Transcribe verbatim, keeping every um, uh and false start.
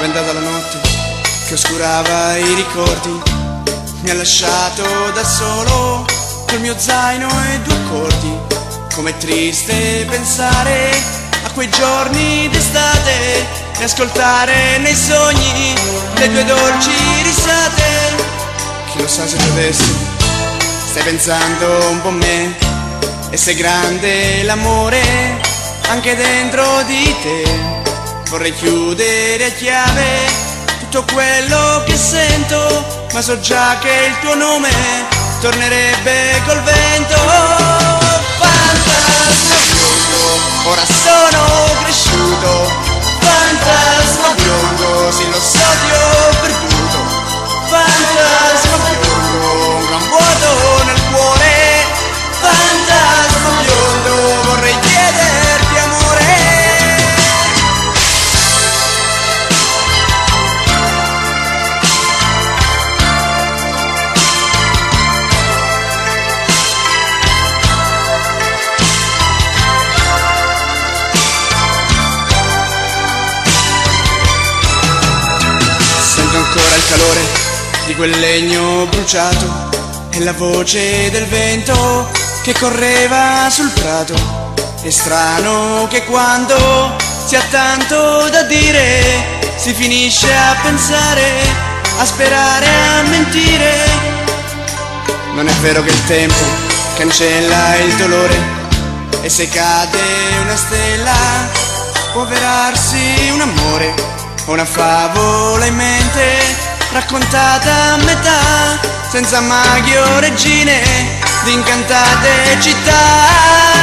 andata la notte che oscurava i ricordi, mi ha lasciato da solo col mio zaino e due accordi. Com'è triste pensare a quei giorni d'estate e ascoltare nei sogni le tue dolci risate. Chi lo sa se tu adesso stai pensando un po' a me, e se è grande l'amore anche dentro di te. Vorrei chiudere a chiave tutto quello che sento, ma so già che il tuo nome tornerebbe col vento. Fantasma biondo, ora sono cresciuto. Fantasma biondo, sì lo so ti ho perduto. Fantasma biondo, un gran vuoto nel cuore. Fantasma biondo, vorrei chiederti amore. Sento ancora il calore di quel legno bruciato e la voce del vento che correva sul prato. È strano che quando si ha tanto da dire si finisce a pensare, a sperare, a mentire. Non è vero che il tempo cancella il dolore, e se cade una stella può avverarsi un amore o una favola in mente, raccontata a metà, senza maghi o regine di incantate città.